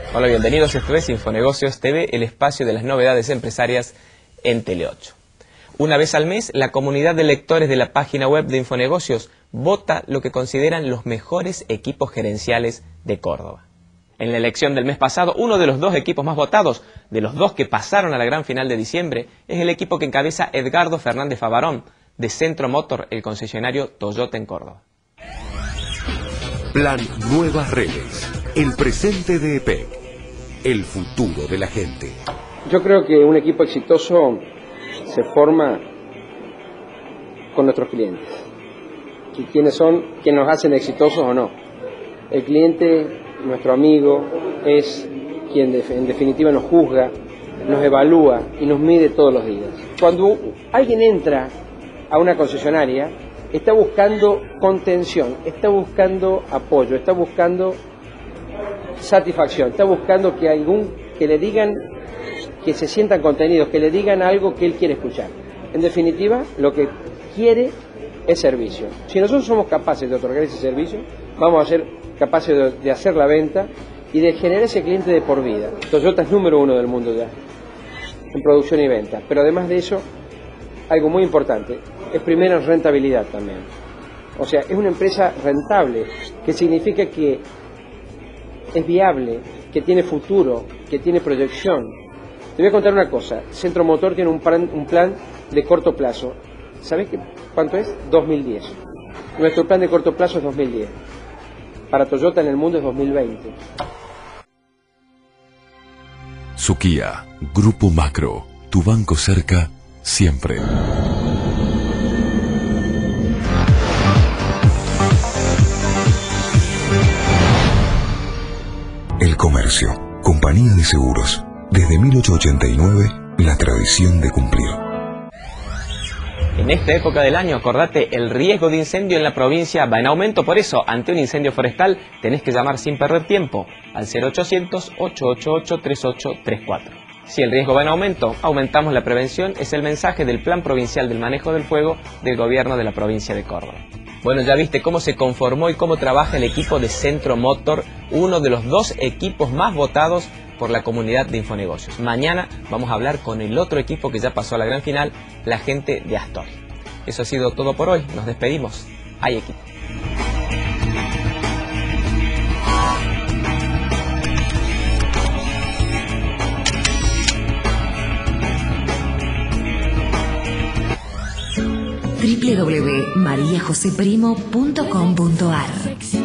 Hola, bienvenidos. Esto es Infonegocios TV, el espacio de las novedades empresarias en Tele8. Una vez al mes, la comunidad de lectores de la página web de Infonegocios vota lo que consideran los mejores equipos gerenciales de Córdoba. En la elección del mes pasado, uno de los dos equipos más votados, de los dos que pasaron a la gran final de diciembre, es el equipo que encabeza Edgardo Fernández Favarón, de Centro Motor, el concesionario Toyota en Córdoba. Plan Nuevas Redes, el presente de EPEC, el futuro de la gente. Yo creo que un equipo exitoso se forma con nuestros clientes. ¿Y quiénes son? ¿Quiénes nos hacen exitosos o no? El cliente, nuestro amigo, es quien en definitiva nos juzga, nos evalúa y nos mide todos los días. Cuando alguien entra a una concesionaria, está buscando contención, está buscando apoyo, está buscando satisfacción, está buscando que le digan, que se sientan contenidos, que le digan algo que él quiere escuchar. En definitiva, lo que quiere es servicio. Si nosotros somos capaces de otorgar ese servicio, vamos a ser capaces de hacer la venta y de generar ese cliente de por vida. Toyota es número 1 del mundo ya, en producción y venta. Pero además de eso, algo muy importante, es primero en rentabilidad también. O sea, es una empresa rentable, que significa que es viable, que tiene futuro, que tiene proyección. Te voy a contar una cosa, Centro Motor tiene un plan de corto plazo. ¿Sabés cuánto es? 2010. Nuestro plan de corto plazo es 2010. Para Toyota en el mundo es 2020. Suquía, Grupo Macro, tu banco cerca siempre. El Comercio, compañía de seguros. Desde 1889, la tradición de cumplir. En esta época del año, acordate, el riesgo de incendio en la provincia va en aumento. Por eso, ante un incendio forestal, tenés que llamar sin perder tiempo al 0800-888-3834. Si el riesgo va en aumento, aumentamos la prevención, es el mensaje del Plan Provincial del Manejo del Fuego del Gobierno de la provincia de Córdoba. Bueno, ya viste cómo se conformó y cómo trabaja el equipo de Centro Motor, uno de los dos equipos más votados por la comunidad de Infonegocios. Mañana vamos a hablar con el otro equipo que ya pasó a la gran final, la gente de Astor. Eso ha sido todo por hoy, nos despedimos. Hay equipo. www.mariajoseprimo.com.ar